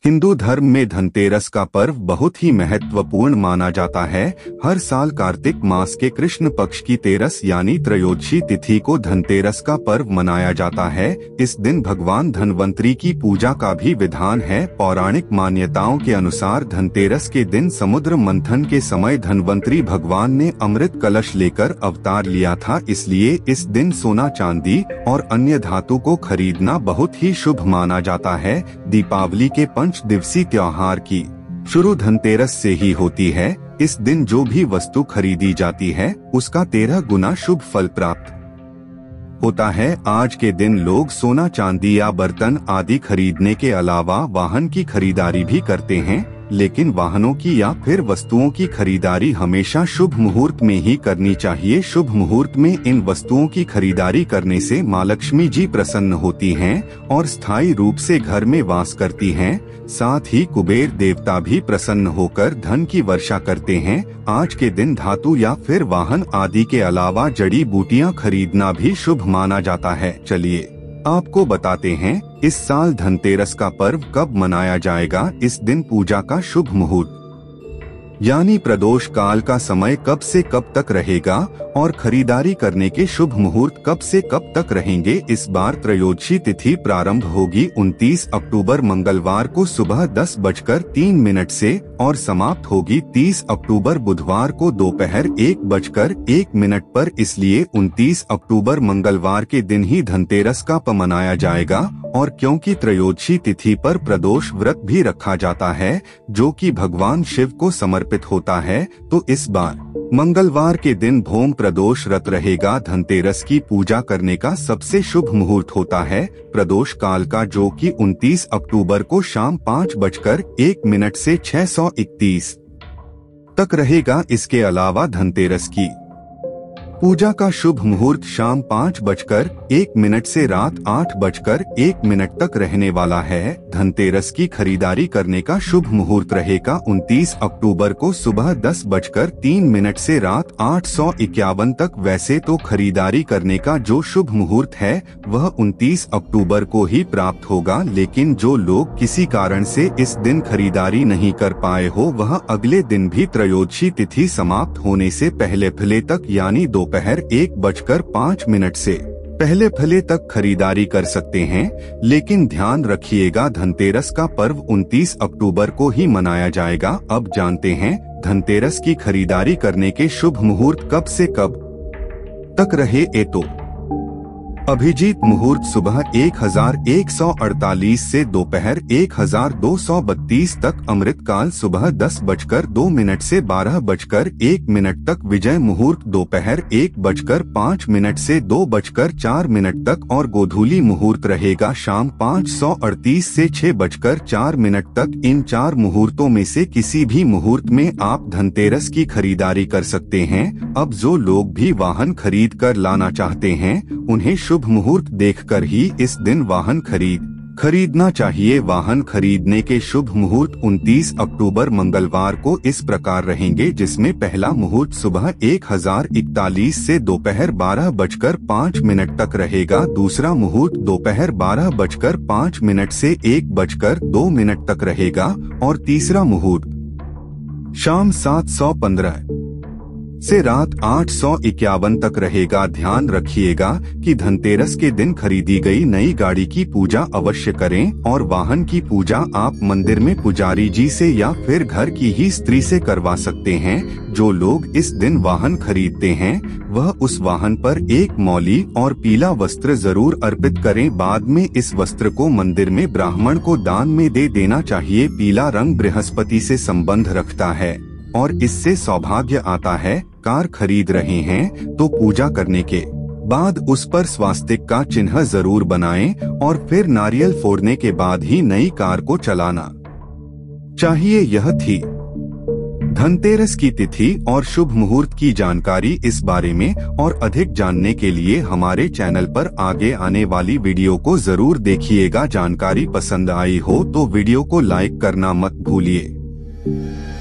हिंदू धर्म में धनतेरस का पर्व बहुत ही महत्वपूर्ण माना जाता है। हर साल कार्तिक मास के कृष्ण पक्ष की तेरस यानी त्रयोदशी तिथि को धनतेरस का पर्व मनाया जाता है। इस दिन भगवान धनवंतरी की पूजा का भी विधान है। पौराणिक मान्यताओं के अनुसार धनतेरस के दिन समुद्र मंथन के समय धनवंतरी भगवान ने अमृत कलश लेकर अवतार लिया था, इसलिए इस दिन सोना चांदी और अन्य धातु को खरीदना बहुत ही शुभ माना जाता है। दीपावली के 5 दिवसीय त्योहार की शुरू धनतेरस से ही होती है। इस दिन जो भी वस्तु खरीदी जाती है उसका 13 गुना शुभ फल प्राप्त होता है। आज के दिन लोग सोना चांदी या बर्तन आदि खरीदने के अलावा वाहन की खरीदारी भी करते हैं, लेकिन वाहनों की या फिर वस्तुओं की खरीदारी हमेशा शुभ मुहूर्त में ही करनी चाहिए। शुभ मुहूर्त में इन वस्तुओं की खरीदारी करने से माँ लक्ष्मी जी प्रसन्न होती हैं और स्थायी रूप से घर में वास करती हैं। साथ ही कुबेर देवता भी प्रसन्न होकर धन की वर्षा करते हैं। आज के दिन धातु या फिर वाहन आदि के अलावा जड़ी बूटियां खरीदना भी शुभ माना जाता है। चलिए आपको बताते हैं इस साल धनतेरस का पर्व कब मनाया जाएगा। इस दिन पूजा का शुभ मुहूर्त यानी प्रदोष काल का समय कब से कब तक रहेगा और खरीदारी करने के शुभ मुहूर्त कब से कब तक रहेंगे। इस बार त्रयोदशी तिथि प्रारंभ होगी 29 अक्टूबर मंगलवार को सुबह 10:03 से और समाप्त होगी 30 अक्टूबर बुधवार को दोपहर 1:01 पर। इसलिए 29 अक्टूबर मंगलवार के दिन ही धनतेरस का पर्व मनाया जाएगा। और क्योंकि त्रयोदशी तिथि पर प्रदोष व्रत भी रखा जाता है जो कि भगवान शिव को समर्पित होता है, तो इस बार मंगलवार के दिन भौम प्रदोष व्रत रहेगा। धनतेरस की पूजा करने का सबसे शुभ मुहूर्त होता है प्रदोष काल का, जो कि 29 अक्टूबर को शाम 5:01 से 6:31 तक रहेगा। इसके अलावा धनतेरस की पूजा का शुभ मुहूर्त शाम 5:01 से रात 8:01 तक रहने वाला है। धनतेरस की खरीदारी करने का शुभ मुहूर्त रहेगा 29 अक्टूबर को सुबह 10:03 से रात 8:51 तक। वैसे तो खरीदारी करने का जो शुभ मुहूर्त है वह 29 अक्टूबर को ही प्राप्त होगा, लेकिन जो लोग किसी कारण से इस दिन खरीदारी नहीं कर पाए हो वह अगले दिन भी त्रयोदशी तिथि समाप्त होने से पहले फले तक यानी दोपहर 1:05 से पहले फले तक खरीदारी कर सकते हैं। लेकिन ध्यान रखिएगा धनतेरस का पर्व 29 अक्टूबर को ही मनाया जाएगा। अब जानते हैं धनतेरस की खरीदारी करने के शुभ मुहूर्त कब से कब तक रहे। तो अभिजीत मुहूर्त सुबह 1148 से दोपहर 1232 तक। अमृतकाल सुबह 10:02 से 12:01 तक। विजय मुहूर्त दोपहर 1:05 से 2:04 तक और गोधूली मुहूर्त रहेगा शाम 5:38 से 6:04 तक। इन 4 मुहूर्तों में से किसी भी मुहूर्त में आप धनतेरस की खरीदारी कर सकते हैं। अब जो लोग भी वाहन खरीद कर लाना चाहते हैं उन्हें शुभ मुहूर्त देखकर ही इस दिन वाहन खरीदना चाहिए। वाहन खरीदने के शुभ मुहूर्त 29 अक्टूबर मंगलवार को इस प्रकार रहेंगे, जिसमें पहला मुहूर्त सुबह 1041 से दोपहर 12:05 तक रहेगा। दूसरा मुहूर्त दोपहर 12:05 से 1:02 तक रहेगा और तीसरा मुहूर्त शाम 7:15 से रात 8:51 तक रहेगा। ध्यान रखिएगा कि धनतेरस के दिन खरीदी गई नई गाड़ी की पूजा अवश्य करें और वाहन की पूजा आप मंदिर में पुजारी जी से या फिर घर की ही स्त्री से करवा सकते हैं। जो लोग इस दिन वाहन खरीदते हैं वह उस वाहन पर एक मौली और पीला वस्त्र जरूर अर्पित करें। बाद में इस वस्त्र को मंदिर में ब्राह्मण को दान में दे देना चाहिए। पीला रंग बृहस्पति से संबंध रखता है और इससे सौभाग्य आता है। कार खरीद रहे हैं तो पूजा करने के बाद उस पर स्वास्तिक का चिन्ह जरूर बनाएं और फिर नारियल फोड़ने के बाद ही नई कार को चलाना चाहिए। यह थी धनतेरस की तिथि और शुभ मुहूर्त की जानकारी। इस बारे में और अधिक जानने के लिए हमारे चैनल पर आगे आने वाली वीडियो को जरूर देखिएगा। जानकारी पसंद आई हो तो वीडियो को लाइक करना मत भूलिए।